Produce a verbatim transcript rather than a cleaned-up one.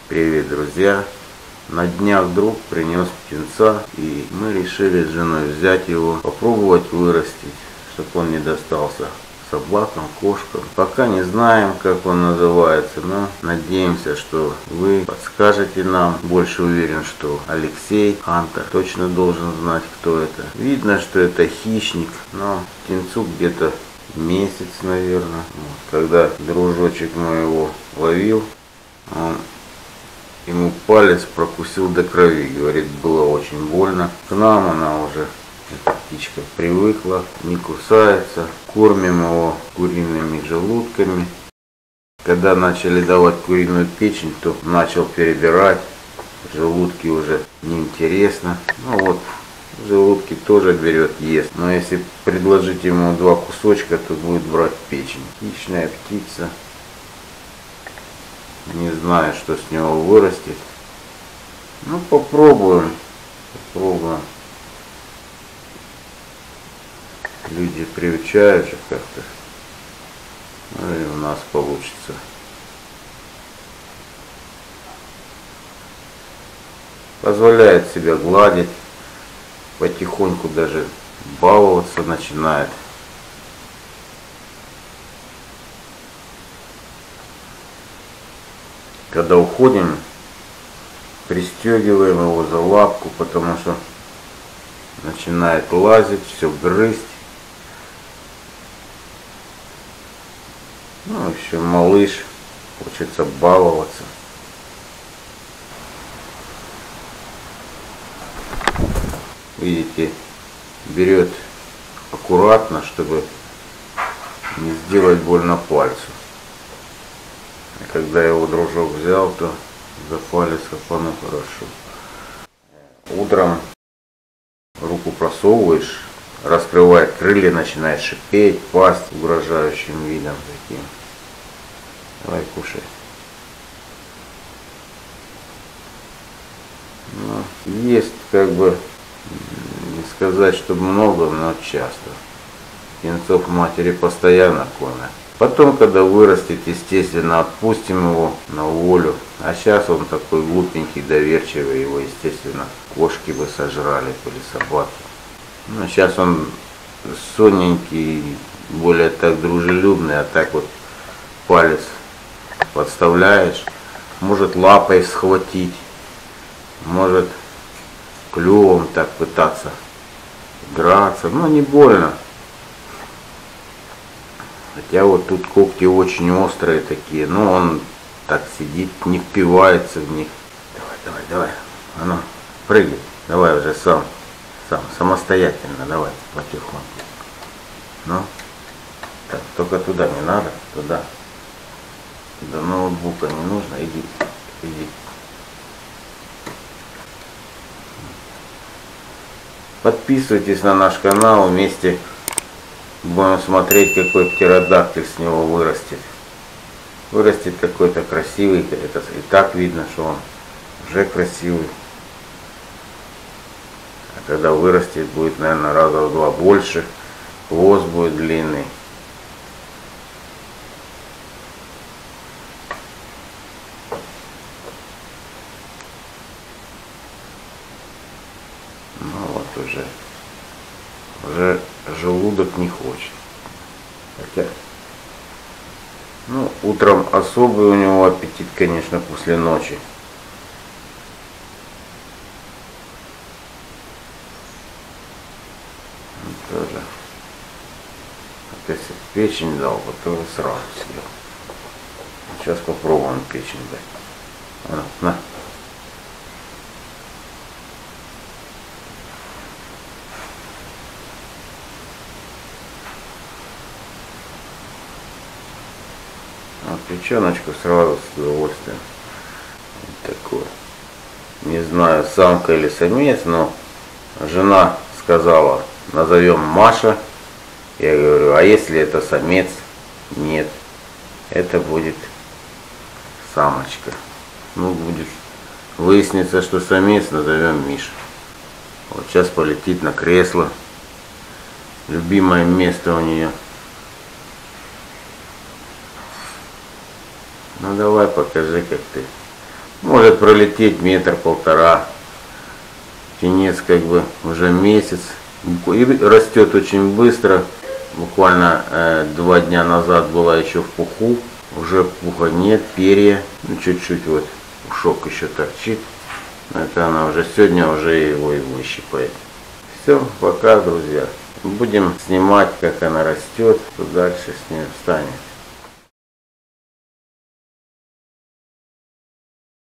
Привет, друзья! На днях друг принес птенца, и мы решили с женой взять его, попробовать вырастить, чтобы он не достался собакам, кошкам. Пока не знаем, как он называется, но надеемся, что вы подскажете нам. Больше уверен, что Алексей Хантер точно должен знать, кто это. Видно, что это хищник, но птенцу где-то месяц, наверное. Вот. Когда дружочек мой его ловил, он ему палец прокусил до крови, говорит, было очень больно. К нам она уже, эта птичка, привыкла, не кусается. Кормим его куриными желудками. Когда начали давать куриную печень, то начал перебирать. Желудки уже неинтересно. Ну вот, желудки тоже берет, ест. Но если предложить ему два кусочка, то будет брать печень. Хищная птица. Не знаю, что с него вырастет. Ну, попробуем. Попробуем. Люди приучают же как-то. Ну и у нас получится. Позволяет себя гладить. Потихоньку даже баловаться начинает. Когда уходим, пристегиваем его за лапку, потому что начинает лазить, все грызть. Ну, еще малыш, хочется баловаться. Видите, берет аккуратно, чтобы не сделать больно пальцу. И когда его дружок взял, то за палец хапанул хорошо. Утром руку просовываешь, раскрывает крылья, начинает шипеть, пасть угрожающим видом таким. Давай, кушай. Ну, есть как бы, не сказать, что много, но часто. Птенцов матери постоянно кормят. Потом, когда вырастет, естественно, отпустим его на волю. А сейчас он такой глупенький, доверчивый, его, естественно, кошки бы сожрали, или собаки. Ну, сейчас он сонненький, более так дружелюбный, а так вот палец подставляешь, может лапой схватить, может клювом так пытаться играться, но не больно. Хотя вот тут когти очень острые такие, но он так сидит, не впивается в них. Давай, давай, давай, а ну, прыгай, давай уже сам, сам, самостоятельно, давай, потихоньку. Ну, так, только туда не надо, туда. До ноутбука не нужно, иди, иди. Подписывайтесь на наш канал, вместе будем смотреть, какой птеродактиль с него вырастет. Вырастет какой-то красивый, это и так видно, что он уже красивый. А когда вырастет, будет, наверное, раза в два больше, хвост будет длинный. Ну вот уже, уже желудок не хочет. Хотя, ну, утром особый у него аппетит, конечно, после ночи. Тоже. Вот если печень дал, то тоже сразу съел. Сейчас попробуем печень дать. А, на. А печеночку сразу с удовольствием. Вот такое. Не знаю, самка или самец, но жена сказала, назовем Маша. Я говорю, а если это самец? Нет, это будет самочка. Ну, будет выяснится, что самец, назовем Миша. Вот сейчас полетит на кресло. Любимое место у нее. Ну давай, покажи, как ты Может пролететь метр-полтора. Птенец как бы уже месяц. И растет очень быстро. Буквально э, два дня назад была еще в пуху. Уже пуха нет, перья. Ну, чуть-чуть вот ушок еще торчит. Это она уже сегодня уже его и выщипает. Все, пока, друзья. Будем снимать, как она растет, что дальше с ней станет.